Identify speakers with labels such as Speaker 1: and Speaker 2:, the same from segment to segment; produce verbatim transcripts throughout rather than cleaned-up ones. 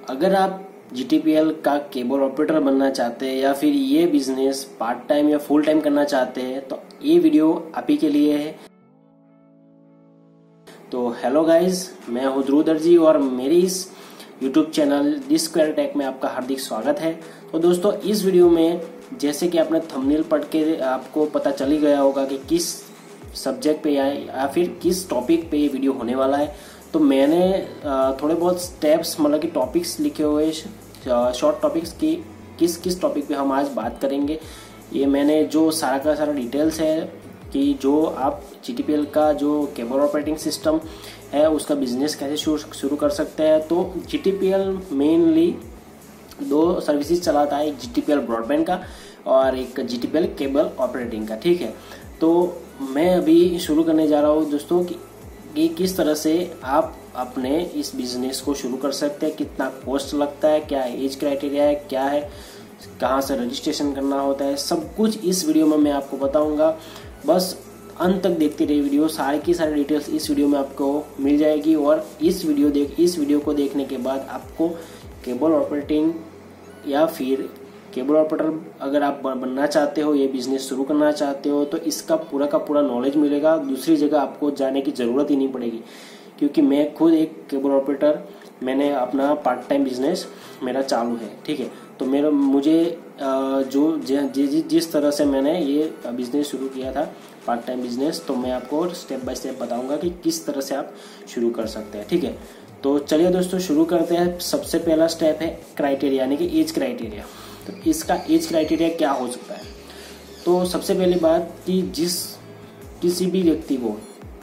Speaker 1: अगर आप G T P L का केबल ऑपरेटर बनना चाहते हैं या फिर ये बिजनेस पार्ट टाइम या फुल टाइम करना चाहते हैं तो ये वीडियो आप ही के लिए है। तो हेलो गाइस, मैं हूं ध्रुव दर्जी और मेरी इस YouTube channel the square tech में आपका हार्दिक स्वागत है। तो दोस्तों, इस वीडियो में जैसे कि आपने थंबनेल पढ़ के आपको पता चल ही गया होगा कि किस सब्जेक्ट पे या, या फिर किस टॉपिक पे ये वीडियो होने वाला है। तो मैंने थोड़े बहुत स्टेप्स मतलब कि टॉपिक्स लिखे हुए, शॉर्ट टॉपिक्स की किस किस टॉपिक पे हम आज बात करेंगे। ये मैंने जो सारा का सारा डिटेल्स है कि जो आप जी टी पी एल का जो केबल ऑपरेटिंग सिस्टम है उसका बिजनेस कैसे शुरू कर सकते हैं। तो G T P L mainly दो सर्विसेज चलाता है, एक G T P L broadband का और एक G T P L cable operating का। ठीक है, तो मैं अभी शुरू करने जा रहा हूँ दोस्तों कि कि किस तरह से आप अपने इस बिजनेस को शुरू कर सकते हैं, कितना कॉस्ट लगता है, क्या एज क्राइटेरिया है, क्या है, कहाँ से रजिस्ट्रेशन करना होता है, सब कुछ इस वीडियो में मैं आपको बताऊंगा। बस अंत तक देखते रहिए वीडियो, सारी की सारी डिटेल्स इस वीडियो में आपको मिल जाएगी। और इस वीडियो देख इस वीडियो को देखने के बाद आपको केबल ऑपरेटिंग या फिर केबल ऑपरेटर अगर आप बनना चाहते हो, ये बिजनेस शुरू करना चाहते हो, तो इसका पूरा का पूरा नॉलेज मिलेगा। दूसरी जगह आपको जाने की जरूरत ही नहीं पड़ेगी, क्योंकि मैं खुद एक केबल ऑपरेटर, मैंने अपना पार्ट टाइम बिजनेस मेरा चालू है। ठीक है, तो मेरा मुझे जो जि, जिस तरह से मैंने ये बिजनेस शुरू किया था पार्ट टाइम बिजनेस, तो मैं आपको स्टेप बाय स्टेप बताऊंगा कि किस तरह से आप शुरू कर सकते हैं। ठीक है, तो चलिए दोस्तों शुरू करते हैं। सबसे पहला स्टेप है क्राइटेरिया, यानी कि एज क्राइटेरिया। तो इसका एज क्राइटेरिया क्या हो सकता है? तो सबसे पहली बात कि जिस किसी भी व्यक्ति को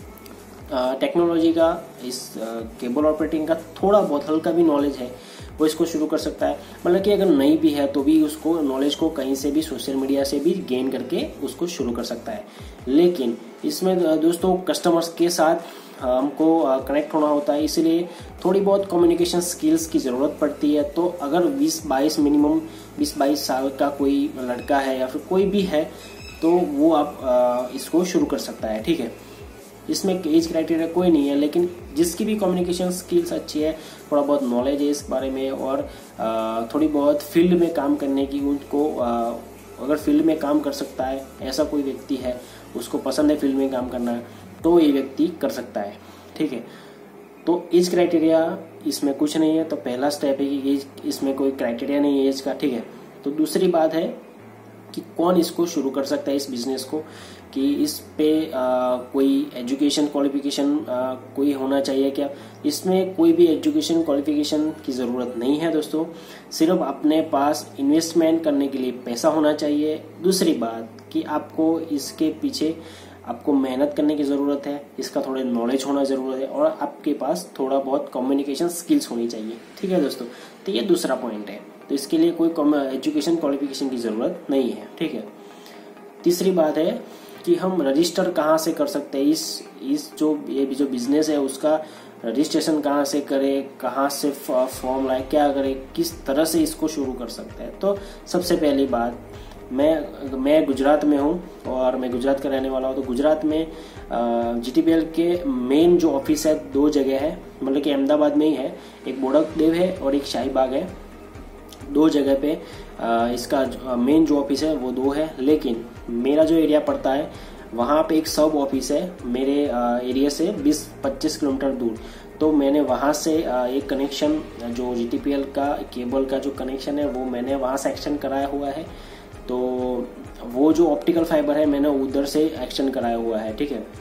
Speaker 1: टेक्नोलॉजी का, इस केबल ऑपरेटिंग का थोड़ा बहुत हल्का भी नॉलेज है, वो इसको शुरू कर सकता है। मतलब कि अगर नहीं भी है तो भी उसको नॉलेज को कहीं से भी, सोशल मीडिया से भी गेन करके उसको शुरू कर सकता है। लेकिन इसमें दोस्तों कस्टमर्स के साथ हमको कनेक्ट होना होता है, इसलिए थोड़ी बहुत कम्युनिकेशन स्किल्स की ज़रूरत पड़ती है। तो अगर बीस बाईस मिनिमम बीस बाईस साल का कोई लड़का है या फिर कोई भी है तो वो आप इसको शुरू कर सकता है। ठीक है, इसमें एज क्राइटेरिया कोई नहीं है, लेकिन जिसकी भी कम्युनिकेशन स्किल्स अच्छी है, थोड़ा बहुत नॉलेज है इस बारे में और थोड़ी बहुत फील्ड में काम करने की, उनको अगर फील्ड में काम कर सकता है, ऐसा कोई व्यक्ति है, उसको पसंद है फील्ड में काम करना, तो ये व्यक्ति कर सकता है। ठीक है, तो एज क्राइटेरिया इसमें कुछ नहीं है। तो पहला स्टेप है कि एज, इसमें कोई क्राइटेरिया नहीं है एज का। ठीक है, तो दूसरी बात है कि कौन इसको शुरू कर सकता है इस बिजनेस को, कि इस पे आ, कोई एजुकेशन क्वालिफिकेशन कोई होना चाहिए क्या? इसमें कोई भी एजुकेशन क्वालिफिकेशन की ज़रूरत नहीं है दोस्तों, सिर्फ अपने पास इन्वेस्टमेंट करने के लिए पैसा होना चाहिए। दूसरी बात कि आपको इसके पीछे आपको मेहनत करने की ज़रूरत है, इसका थोड़ा नॉलेज होना ज़रूरत है और आपके पास थोड़ा बहुत कम्युनिकेशन स्किल्स होनी चाहिए। ठीक है दोस्तों, तो ये दूसरा पॉइंट है। तो इसके लिए कोई एजुकेशन क्वालिफिकेशन की ज़रूरत नहीं है। ठीक है, तीसरी बात है कि हम रजिस्टर कहाँ से कर सकते हैं, इस इस जो ये जो बिजनेस है उसका रजिस्ट्रेशन कहाँ से करें, कहाँ से फॉर्म लाए, क्या करें, किस तरह से इसको शुरू कर सकते हैं। तो सबसे पहली बात, मैं मैं गुजरात में हूँ और मैं गुजरात का रहने वाला हूँ। तो गुजरात में जी टी पी एल के मेन जो ऑफिस है दो जगह है, मतलब कि अहमदाबाद में ही है, एक बोड़कदेव है और एक शाहीबाग है। दो जगह पे आ, इसका मेन जो ऑफिस है वो दो है, लेकिन मेरा जो एरिया पड़ता है वहाँ पे एक सब ऑफिस है मेरे एरिया से बीस पच्चीस किलोमीटर दूर। तो मैंने वहाँ से एक कनेक्शन, जो जी टी पी एल का केबल का जो कनेक्शन है वो मैंने वहाँ से एक्सटेंड कराया हुआ है। तो वो जो ऑप्टिकल फाइबर है मैंने उधर से एक्सटेंड कराया हुआ है। ठीक है,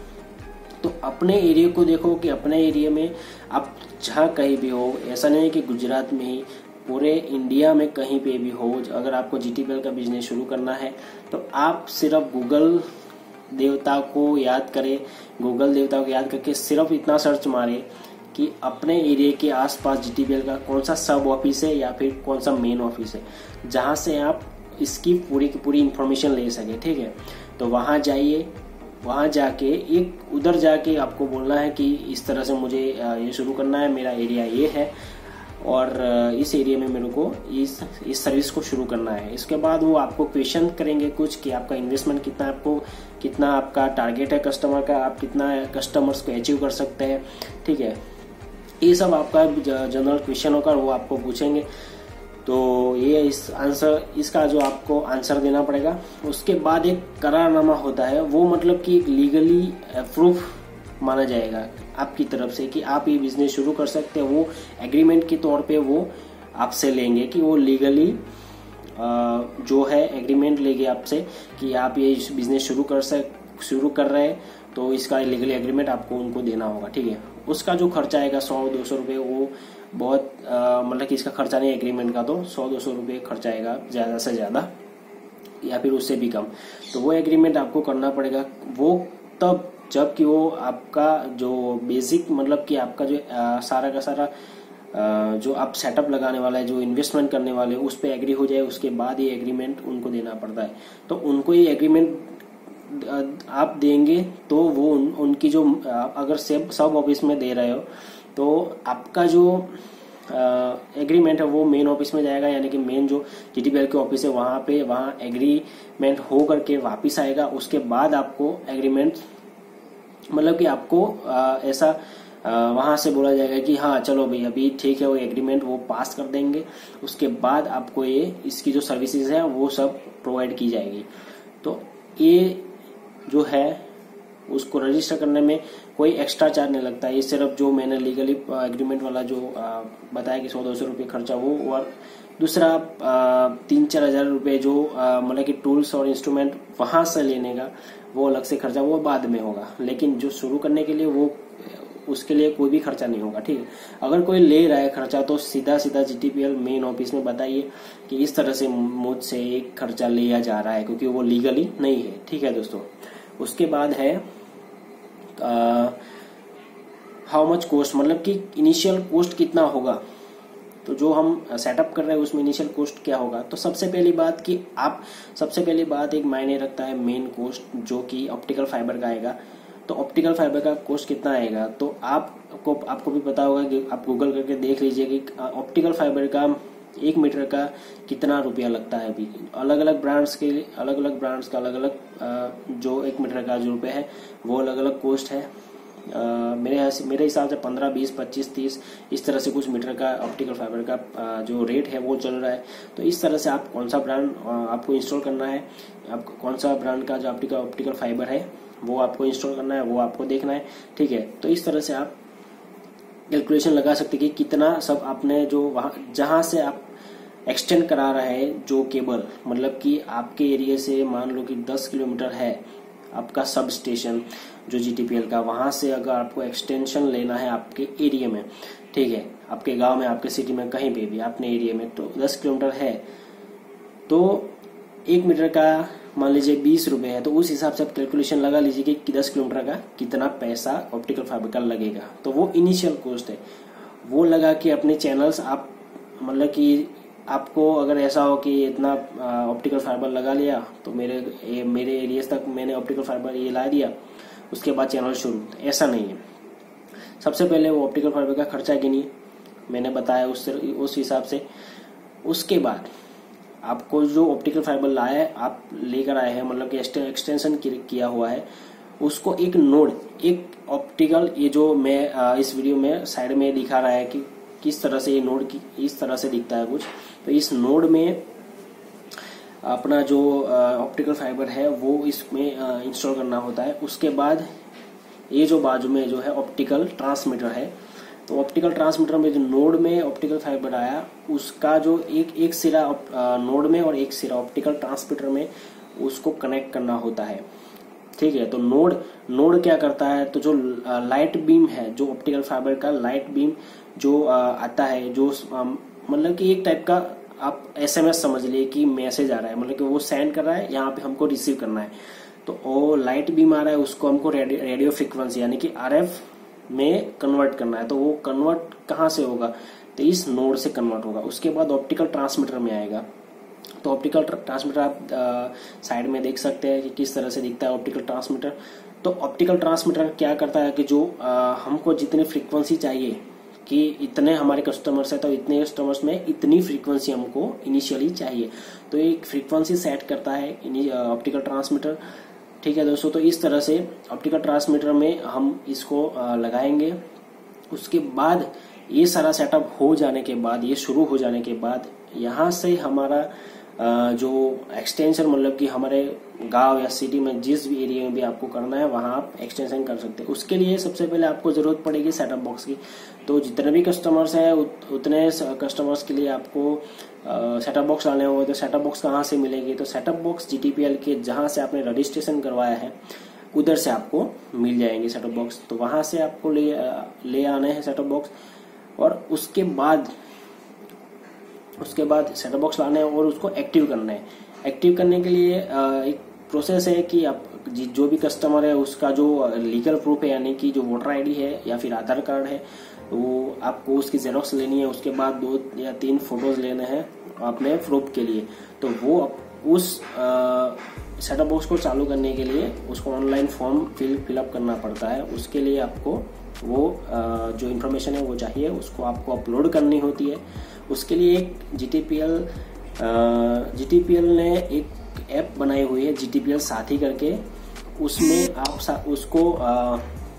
Speaker 1: तो अपने एरिया को देखो कि अपने एरिया में आप जहाँ कहीं भी हो, ऐसा नहीं है कि गुजरात में ही, पूरे इंडिया में कहीं पे भी हो, अगर आपको जी टी पी एल का बिजनेस शुरू करना है तो आप सिर्फ गूगल देवता को याद करें, गूगल देवता को याद करके सिर्फ इतना सर्च मारे कि अपने एरिया के आसपास जी टी पी एल का कौन सा सब ऑफिस है या फिर कौन सा मेन ऑफिस है, जहाँ से आप इसकी पूरी की पूरी इंफॉर्मेशन ले सके। ठीक है, तो वहाँ जाइए, वहाँ जाके एक उधर जाके आपको बोलना है कि इस तरह से मुझे ये शुरू करना है, मेरा एरिया ये है और इस एरिया में मेरे को इस इस सर्विस को शुरू करना है। इसके बाद वो आपको क्वेश्चन करेंगे कुछ कि आपका इन्वेस्टमेंट कितना, आपको कितना आपका टारगेट है कस्टमर का, आप कितना कस्टमर्स को अचीव कर सकते हैं। ठीक है, ये सब आपका जनरल क्वेश्चन होगा, वो आपको पूछेंगे, तो ये इस आंसर इसका जो आपको आंसर देना पड़ेगा। उसके बाद एक करारनामा होता है, वो मतलब कि एक लीगली प्रूफ माना जाएगा आपकी तरफ से कि आप ये बिजनेस शुरू कर सकते हैं। वो एग्रीमेंट के तौर पे वो आपसे लेंगे कि वो लीगली जो है एग्रीमेंट लेंगे आपसे कि आप ये बिजनेस शुरू कर सक शुरू कर रहे हैं, तो इसका लीगली एग्रीमेंट आपको उनको देना होगा, ठीक है। उसका जो खर्चा आएगा सौ दो सौ रुपये, वो बहुत मतलब कि इसका खर्चा नहीं एग्रीमेंट का, तो सौ दो सौ रुपये खर्चा आएगा ज़्यादा से ज़्यादा या फिर उससे भी कम। तो वो एग्रीमेंट आपको करना पड़ेगा, वो तब जब कि वो आपका जो बेसिक मतलब कि आपका जो आ, सारा का सारा आ, जो आप सेटअप लगाने वाला है, जो इन्वेस्टमेंट करने वाले उस पर एग्री हो जाए, उसके बाद ये एग्रीमेंट उनको देना पड़ता है। तो उनको ये एग्रीमेंट आप देंगे तो वो उन, उनकी जो अगर सब सब ऑफिस में दे रहे हो तो आपका जो एग्रीमेंट है वो मेन ऑफिस में जाएगा, यानी कि मेन जो जीटीपीएल के ऑफिस है वहां पे वहां एग्रीमेंट हो करके वापिस आएगा। उसके बाद आपको एग्रीमेंट मतलब कि आपको आ, ऐसा वहां से बोला जाएगा कि हाँ चलो भाई अभी ठीक है, वो एग्रीमेंट वो पास कर देंगे। उसके बाद आपको ये इसकी जो सर्विसेज है वो सब प्रोवाइड की जाएगी। तो ये जो है उसको रजिस्टर करने में कोई एक्स्ट्रा चार्ज नहीं लगता है। ये सिर्फ जो मैंने लीगली एग्रीमेंट वाला जो बताया कि सौ दो सौ रुपये खर्चा वो, और दूसरा तीन चार हजार रुपये जो मतलब कि टूल्स और इंस्ट्रूमेंट वहां से लेने का वो अलग से खर्चा वो बाद में होगा। लेकिन जो शुरू करने के लिए वो उसके लिए कोई भी खर्चा नहीं होगा, ठीक है। अगर कोई ले रहा है खर्चा तो सीधा सीधा जीटीपीएल मेन ऑफिस में बताइए कि इस तरह से मुझसे एक खर्चा लिया जा रहा है, क्योंकि वो लीगली नहीं है, ठीक है दोस्तों। उसके बाद है हाउ मच कॉस्ट, मतलब कि इनिशियल कॉस्ट कितना होगा। तो जो हम सेटअप कर रहे हैं उसमें इनिशियल कॉस्ट क्या होगा। तो सबसे पहली बात कि आप सबसे पहली बात एक मायने रखता है मेन कॉस्ट, जो कि ऑप्टिकल फाइबर का आएगा। तो ऑप्टिकल फाइबर का कॉस्ट कितना आएगा, तो आपको आपको भी पता होगा कि आप गूगल करके देख लीजिए कि ऑप्टिकल फाइबर का एक मीटर का कितना रुपया लगता है। अभी अलग अलग ब्रांड्स के अलग अलग ब्रांड्स का अलग अलग जो एक मीटर का जो रुपया है वो अलग अलग कॉस्ट है। Uh, मेरे मेरे हिसाब से पंद्रह बीस पच्चीस तीस इस तरह से कुछ मीटर का ऑप्टिकल फाइबर का uh, जो रेट है वो चल रहा है। तो इस तरह से आप कौन सा ब्रांड uh, आपको इंस्टॉल करना है, आपको कौन सा ब्रांड का जो ऑप्टिकल ऑप्टिकल फाइबर है वो आपको इंस्टॉल करना है, वो आपको देखना है, ठीक है। तो इस तरह से आप कैलकुलेशन लगा सकते हैं कि कितना सब आपने जो वहाँ जहां से आप एक्सटेंड करा रहे हैं जो केबल, मतलब कि आपके एरिया से मान लो कि दस किलोमीटर है आपका सब स्टेशन जो जीटीपीएल का, वहां से अगर आपको एक्सटेंशन लेना है आपके एरिया में, ठीक है, आपके गांव में आपके सिटी में कहीं पे भी अपने एरिया में, तो दस किलोमीटर है तो एक मीटर का मान लीजिए बीस रुपए है। तो उस हिसाब से आप कैलकुलेशन लगा लीजिए कि दस किलोमीटर का कितना पैसा ऑप्टिकल फाइबर का लगेगा। तो वो इनिशियल कॉस्ट है, वो लगा के अपने चैनल्स आप मतलब कि आपको अगर ऐसा हो कि इतना ऑप्टिकल फाइबर लगा लिया तो मेरे ए, मेरे एरिया तक मैंने ऑप्टिकल फाइबर ये ला दिया, उसके बाद चैनल शुरू, तो ऐसा नहीं है। सबसे पहले वो ऑप्टिकल फाइबर का खर्चा गिनिए, मैंने बताया उस उस हिसाब से। उसके बाद आपको जो ऑप्टिकल फाइबर लाया है आप लेकर आए हैं, मतलब कि एक्सटेंशन किया हुआ है, उसको एक नोड एक ऑप्टिकल, ये जो मैं इस वीडियो में साइड में दिखा रहा है कि किस तरह से ये नोड की इस तरह से दिखता है कुछ, तो इस नोड में अपना जो ऑप्टिकल फाइबर है वो इसमें इंस्टॉल करना होता है। उसके बाद ये जो बाजू में जो है ऑप्टिकल ट्रांसमीटर है, तो ऑप्टिकल ट्रांसमीटर में जो नोड में ऑप्टिकल फाइबर आया उसका जो एक एक सिरा नोड में और एक सिरा ऑप्टिकल ट्रांसमीटर में उसको कनेक्ट करना होता है, ठीक है। तो नोड नोड क्या करता है, तो जो लाइट बीम है, जो ऑप्टिकल फाइबर का लाइट बीम जो आता है, जो मतलब कि एक टाइप का आप एसएमएस समझ लिए कि मैसेज आ रहा है, मतलब कि वो सेंड कर रहा है, यहाँ पे हमको रिसीव करना है। तो वो लाइट बीम आ रहा है, उसको हमको रेडियो फ्रीक्वेंसी यानी कि आरएफ में कन्वर्ट करना है। तो वो कन्वर्ट कहाँ से होगा, तो इस नोड से कन्वर्ट होगा। उसके बाद ऑप्टिकल ट्रांसमीटर में आएगा। तो ऑप्टिकल ट्रांसमीटर आप साइड में देख सकते हैं कि किस तरह से दिखता है ऑप्टिकल ट्रांसमीटर। तो ऑप्टिकल ट्रांसमीटर क्या करता है कि जो आ, हमको जितनी फ्रीक्वेंसी चाहिए कि इतने हमारे कस्टमर्स है, तो इतने कस्टमर्स में इतनी फ्रीक्वेंसी हमको इनिशियली चाहिए, तो एक फ्रीक्वेंसी सेट करता है ऑप्टिकल ट्रांसमीटर, ठीक है दोस्तों। तो इस तरह से ऑप्टिकल ट्रांसमीटर में हम इसको लगाएंगे। उसके बाद ये सारा सेटअप हो जाने के बाद, ये शुरू हो जाने के बाद यहाँ से हमारा जो एक्सटेंशन मतलब कि हमारे गांव या सिटी में जिस भी एरिया में भी आपको करना है वहां आप एक्सटेंशन कर सकते हैं। उसके लिए सबसे पहले आपको जरूरत पड़ेगी सेटअप बॉक्स की। तो जितने भी कस्टमर्स हैं उतने कस्टमर्स के लिए आपको सेटअप बॉक्स लाने होंगे। तो सेटअप बॉक्स कहाँ से मिलेगी? तो सेटअप बॉक्स जीटीपीएल के जहां से आपने रजिस्ट्रेशन करवाया है उधर से आपको मिल जाएंगे सेटअप बॉक्स। तो वहां से आपको ले ले आने हैं सेटअप बॉक्स, और उसके बाद उसके बाद सेटअप बॉक्स लाने हैं और उसको एक्टिव करना है। एक्टिव करने के लिए एक प्रोसेस है कि आप जो भी कस्टमर है उसका जो लीगल प्रूफ है, यानी कि जो वोटर आईडी है या फिर आधार कार्ड है, वो आपको उसकी जेरोक्स लेनी है। उसके बाद दो या तीन फोटोज लेने हैं अपने प्रूफ के लिए। तो वो उस सेटअप बॉक्स को चालू करने के लिए उसको ऑनलाइन फॉर्म फिल फिलअप करना पड़ता है। उसके लिए आपको वो जो इन्फॉर्मेशन है वो चाहिए, उसको आपको अपलोड करनी होती है। उसके लिए एक जीटीपीएल जीटीपीएल ने एक ऐप बनाई हुई है जीटीपीएल साथी करके। उसमें आप उसको आ,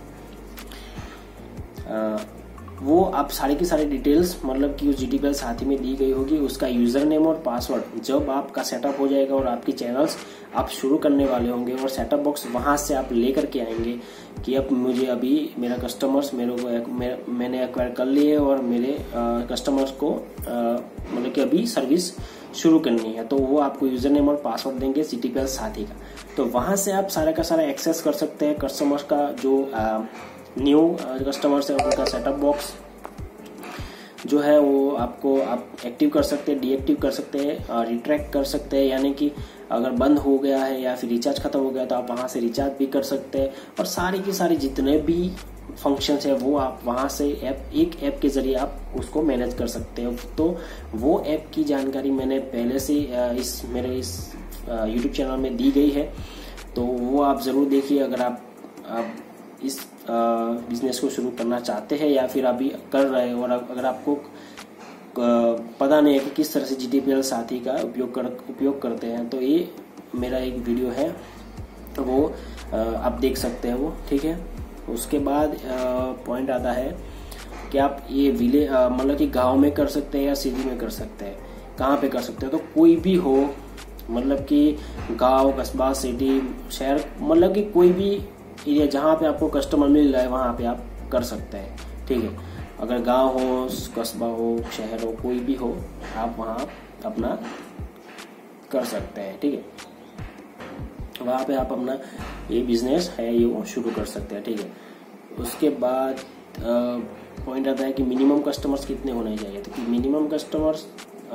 Speaker 1: आ, वो आप सारी की सारी डिटेल्स मतलब कि उस जीटीपीएल साथी में दी गई होगी। उसका यूजर नेम और पासवर्ड जब आपका सेटअप हो जाएगा और आपकी चैनल्स आप शुरू करने वाले होंगे और सेटअप बॉक्स वहां से आप लेकर के आएंगे कि अब मुझे अभी मेरा कस्टमर्स मेरे को मेरे, मैंने एक्वायर कर लिए और मेरे कस्टमर्स को मतलब कि अभी सर्विस शुरू करनी है, तो वो आपको यूजर नेम और पासवर्ड देंगे जीटीपीएल साथी का। तो वहां से आप सारा का सारा एक्सेस कर सकते हैं। कस्टमर्स का जो न्यू कस्टमर्स है उनका सेटअप बॉक्स जो है वो आपको आप एक्टिव कर सकते हैं, डीएक्टिव कर सकते हैं, रिट्रैक्ट कर सकते हैं। यानी कि अगर बंद हो गया है या फिर रिचार्ज खत्म हो गया तो आप वहां से रिचार्ज भी कर सकते हैं। और सारी की सारी जितने भी फंक्शंस है वो आप वहां से ऐप एक ऐप के जरिए आप उसको मैनेज कर सकते हो। तो वो ऐप की जानकारी मैंने पहले से इस मेरे इस यूट्यूब चैनल में दी गई है, तो वो आप जरूर देखिए अगर आप, आप इस बिजनेस को शुरू करना चाहते हैं या फिर अभी कर रहे हैं और अगर आपको पता नहीं है कि किस तरह से जीटीपीएल साथी का उपयोग कर उपयोग करते हैं, तो ये मेरा एक वीडियो है वो आप देख सकते हैं वो, ठीक है। उसके बाद पॉइंट आता है कि आप ये विलेज मतलब कि गांव में कर सकते हैं या सिटी में कर सकते हैं। कहाँ पे कर सकते हैं? तो कोई भी हो, मतलब कि गांव, कस्बा, सिटी, शहर, मतलब कि कोई भी एरिया जहाँ पे आपको कस्टमर मिल रहा है वहाँ पे आप कर सकते हैं, ठीक है। अगर गांव हो, कस्बा हो, शहर हो, कोई भी हो, आप वहाँ अपना कर सकते हैं, ठीक है। वहाँ पे आप अपना ये बिजनेस है ये वो शुरू कर सकते हैं, ठीक है। उसके बाद पॉइंट आता है कि मिनिमम कस्टमर्स कितने होने चाहिए। तो कि मिनिमम कस्टमर्स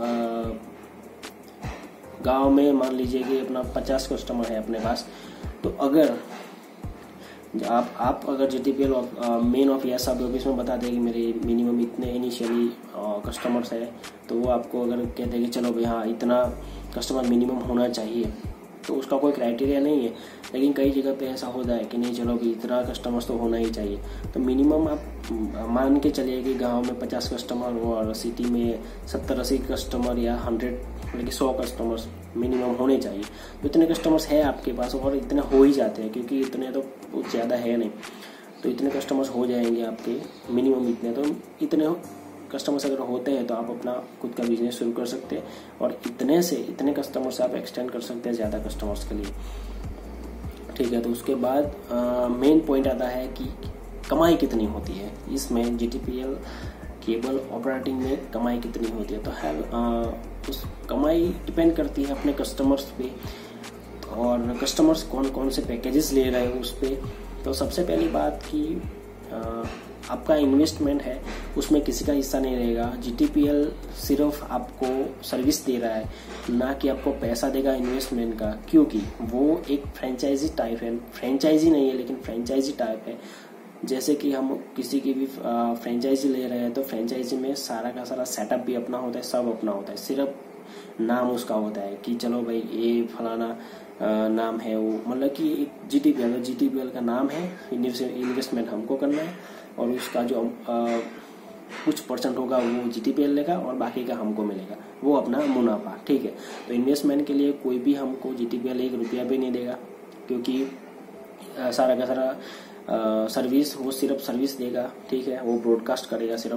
Speaker 1: गांव में मान लीजिए कि अपना पचास कस्टमर है अपने पास, तो अगर आप आप अगर जीटीपीएल मेन ऑफिस आप ऑफिस में बता दें कि मेरे मिनिमम इतने इनिशियली कस्टमर्स है, तो वो आपको अगर कहते हैं कि चलो भाई हाँ इतना कस्टमर मिनिमम होना चाहिए, तो उसका कोई क्राइटेरिया नहीं है। लेकिन कई जगह पे ऐसा होता है कि नहीं चलो भी इतना कस्टमर्स तो होना ही चाहिए। तो मिनिमम आप मान के चलिए कि गांव में पचास कस्टमर और सिटी में सत्तर अस्सी कस्टमर या हंड्रेड मतलब कि सौ कस्टमर्स मिनिमम होने चाहिए। तो इतने कस्टमर्स है आपके पास और इतने हो ही जाते हैं क्योंकि इतने तो बहुत ज़्यादा है नहीं, तो इतने कस्टमर्स हो जाएंगे आपके मिनिमम इतने। तो इतने कस्टमर्स अगर होते हैं तो आप अपना खुद का बिजनेस शुरू कर सकते हैं और इतने से इतने कस्टमर से आप एक्सटेंड कर सकते हैं ज़्यादा कस्टमर्स के लिए, ठीक है। तो उसके बाद मेन पॉइंट आता है कि कमाई कितनी होती है इसमें, जीटीपीएल केबल ऑपरेटिंग में कमाई कितनी होती है। तो है आ, उस कमाई डिपेंड करती है अपने कस्टमर्स पे और कस्टमर्स कौन कौन से पैकेजेस ले रहे हैं उस पर। तो सबसे पहली बात कि आ, आपका इन्वेस्टमेंट है उसमें किसी का हिस्सा नहीं रहेगा। जीटीपीएल सिर्फ आपको सर्विस दे रहा है, ना कि आपको पैसा देगा इन्वेस्टमेंट का, क्योंकि वो एक फ्रेंचाइजी टाइप है। फ्रेंचाइजी नहीं है लेकिन फ्रेंचाइजी टाइप है। जैसे कि हम किसी की भी फ्रेंचाइजी ले रहे हैं तो फ्रेंचाइजी में सारा का सारा सेटअप भी अपना होता है, सब अपना होता है, सिर्फ नाम उसका होता है कि चलो भाई ये फलाना नाम है वो, मतलब कि एक जीटीपीएल जीटीपीएल का नाम है, इन्वेस्टमेंट हमको करना है और उसका जो आ, कुछ परसेंट होगा वो जीटीपीएल लेगा और बाकी का हमको मिलेगा, वो अपना मुनाफा, ठीक है। तो इन्वेस्टमेंट के लिए कोई भी हमको जीटीपीएल एक रुपया भी नहीं देगा क्योंकि आ, सारा का सारा सर्विस वो सिर्फ सर्विस देगा, ठीक है। वो ब्रॉडकास्ट करेगा सिर्फ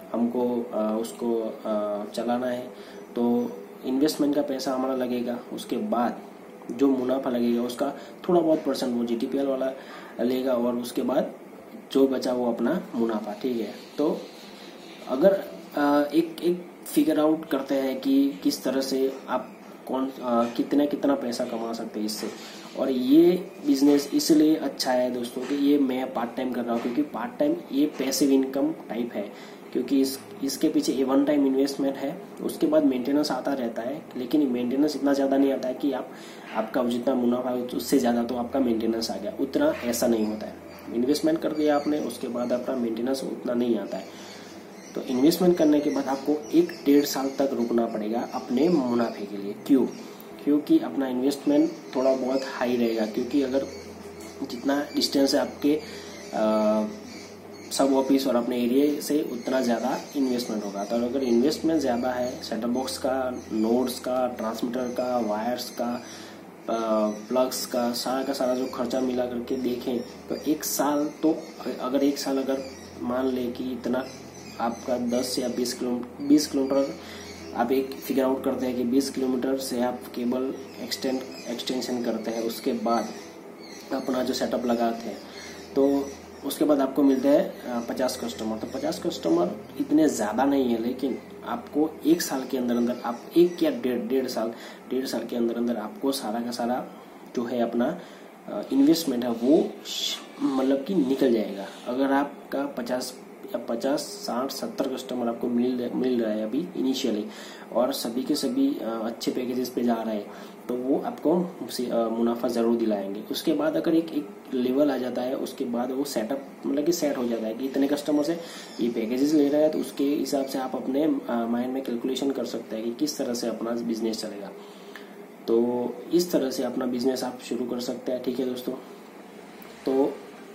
Speaker 1: हमको उसको चलाना है, तो इन्वेस्टमेंट का पैसा हमारा लगेगा, उसके बाद जो मुनाफा लगेगा उसका थोड़ा बहुत परसेंट वो जीटीपीएल वाला लेगा, और उसके बाद जो बचा वो अपना मुनाफा। ठीक है, तो अगर एक एक फिगर आउट करते हैं कि किस तरह से आप कौन आ, कितना कितना पैसा कमा सकते हैं इससे। और ये बिजनेस इसलिए अच्छा है दोस्तों कि ये मैं पार्ट टाइम कर रहा हूँ, क्योंकि पार्ट टाइम ये पैसिव इनकम टाइप है, क्योंकि इस इसके पीछे ये वन टाइम इन्वेस्टमेंट है, उसके बाद मेंटेनेंस आता रहता है, लेकिन मेंटेनेंस इतना ज़्यादा नहीं आता है कि आप आपका जितना मुनाफा है उससे ज़्यादा तो आपका मेंटेनेंस आ गया, उतना ऐसा नहीं होता है। इन्वेस्टमेंट कर दिया आपने, उसके बाद आपका मेंटेनेंस उतना नहीं आता है। तो इन्वेस्टमेंट करने के बाद आपको एक डेढ़ साल तक रुकना पड़ेगा अपने मुनाफे के लिए। क्यों? क्योंकि अपना इन्वेस्टमेंट थोड़ा बहुत हाई रहेगा, क्योंकि अगर जितना डिस्टेंस है आपके आ, सब ऑफिस और अपने एरिया से उतना ज़्यादा इन्वेस्टमेंट होगा। तो अगर इन्वेस्टमेंट ज़्यादा है, सेटअप बॉक्स का, नोड्स का, ट्रांसमीटर का, वायर्स का, प्लग्स का, सारा का सारा जो खर्चा मिला करके देखें तो एक साल तो अगर एक साल अगर मान ले कि इतना आपका दस या बीस किलोमीटर बीस किलोमीटर आप एक फिगर आउट करते हैं कि बीस किलोमीटर से आप केबल एक्सटेंड एक्सटेंशन करते हैं, उसके बाद अपना जो सेटअप लगाते हैं, तो उसके बाद आपको मिलते हैं पचास कस्टमर। तो पचास कस्टमर इतने ज़्यादा नहीं है, लेकिन आपको एक साल के अंदर अंदर आप एक या डेढ़ डेढ़ साल डेढ़ साल के अंदर अंदर आपको सारा का सारा जो है अपना इन्वेस्टमेंट है वो मतलब कि निकल जाएगा। अगर आपका पचास या पचास साठ सत्तर कस्टमर आपको मिल मिल रहा है अभी इनिशियली, और सभी के सभी अच्छे पैकेजेस पे जा रहे हैं, तो वो आपको मुनाफा ज़रूर दिलाएंगे। उसके बाद अगर एक एक लेवल आ जाता है, उसके बाद वो सेटअप मतलब कि सेट हो जाता है कि इतने कस्टमर से ये पैकेजेस ले रहा है, तो उसके हिसाब से आप अपने माइंड में कैलकुलेशन कर सकते हैं कि किस तरह से अपना बिजनेस चलेगा। तो इस तरह से अपना बिजनेस आप शुरू कर सकते हैं। ठीक है दोस्तों, तो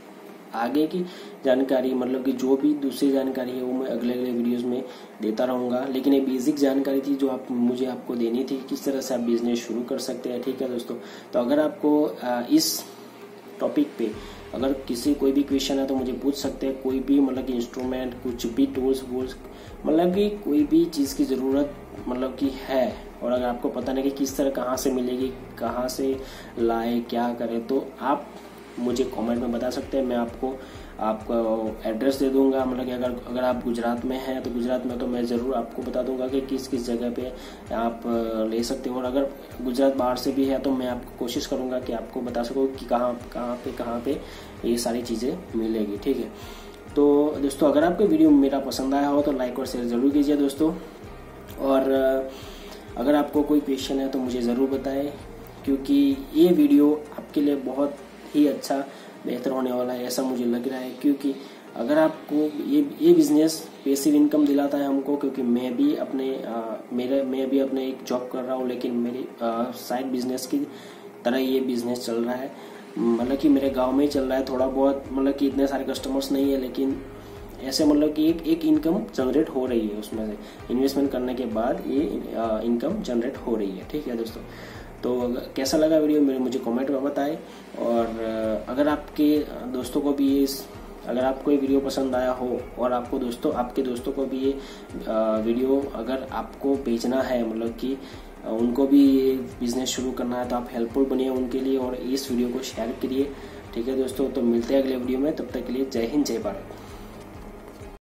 Speaker 1: आगे की जानकारी मतलब कि जो भी दूसरी जानकारी है वो मैं अगले अगले वीडियोस में देता रहूँगा, लेकिन ये बेसिक जानकारी थी जो आप मुझे आपको देनी थी किस तरह से आप बिजनेस शुरू कर सकते हैं। ठीक है दोस्तों, तो अगर आपको इस टॉपिक पे अगर किसी कोई भी क्वेश्चन है तो मुझे पूछ सकते हैं। कोई भी मतलब कि इंस्ट्रूमेंट, कुछ भी टूल्स वूल्स मतलब कि कोई भी चीज़ की ज़रूरत मतलब कि है, और अगर आपको पता नहीं कि किस तरह कहाँ से मिलेगी, कहाँ से लाए, क्या करें, तो आप मुझे कमेंट में बता सकते हैं। मैं आपको आपका एड्रेस दे दूंगा, मतलब कि अगर अगर आप गुजरात में हैं तो गुजरात में तो मैं ज़रूर आपको बता दूंगा कि किस किस जगह पे आप ले सकते हो, और अगर गुजरात बाहर से भी है तो मैं आपको कोशिश करूंगा कि आपको बता सकूँ कि कहाँ कहाँ पे कहाँ पे ये सारी चीज़ें मिलेगी। ठीक है, तो दोस्तों अगर आपको वीडियो मेरा पसंद आया हो तो लाइक और शेयर ज़रूर कीजिए दोस्तों, और अगर आपको कोई क्वेश्चन है तो मुझे ज़रूर बताएं, क्योंकि ये वीडियो आपके लिए बहुत ही अच्छा बेहतर होने वाला है ऐसा मुझे लग रहा है। क्योंकि अगर आपको ये ये बिजनेस पैसिव इनकम दिलाता है हमको, क्योंकि मैं भी अपने आ, मेरे मैं भी अपने एक जॉब कर रहा हूँ, लेकिन मेरी साइड बिजनेस की तरह ये बिजनेस चल रहा है, मतलब कि मेरे गांव में ही चल रहा है थोड़ा बहुत, मतलब कि इतने सारे कस्टमर्स नहीं है, लेकिन ऐसे मतलब कि एक एक इनकम जनरेट हो रही है, उसमें से इन्वेस्टमेंट करने के बाद ये इनकम जनरेट हो रही है। ठीक है दोस्तों, तो कैसा लगा वीडियो मेरे मुझे कमेंट में बताएं, और अगर आपके दोस्तों को भी ये अगर आपको ये वीडियो पसंद आया हो और आपको दोस्तों आपके दोस्तों को भी ये वीडियो अगर आपको भेजना है, मतलब कि उनको भी ये बिजनेस शुरू करना है, तो आप हेल्पफुल बनिए उनके लिए और इस वीडियो को शेयर करिए। ठीक है दोस्तों, तो मिलते हैं अगले वीडियो में, तब तक के लिए जय हिंद जय भारत।